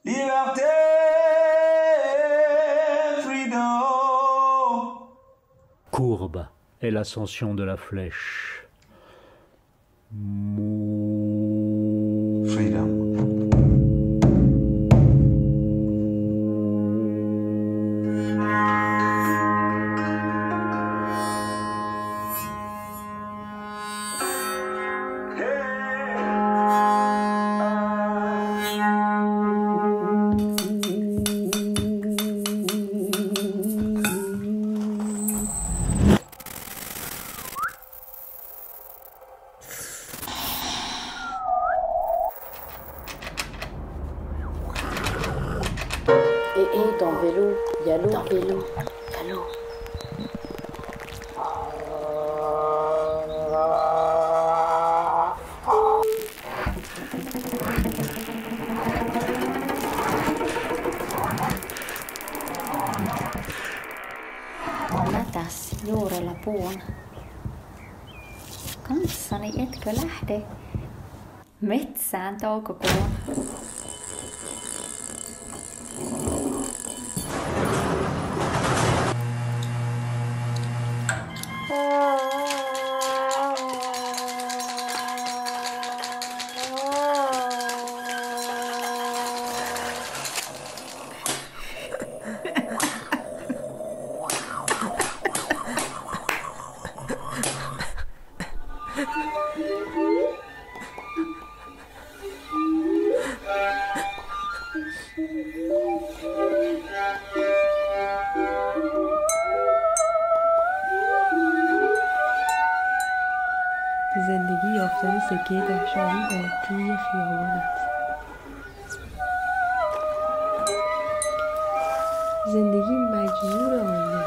Liberté, freedom. Courbe est l'ascension de la flèche. Freedom. Ton vélo, il y a l'eau. Ton vélo, il y a l'eau. Nata signora la buona. Kanssani etkö lähde? Metsään toukokuun. زندگی یافتن سکه 10 شاهی در توی خیابان است. زندگی مجذور آینه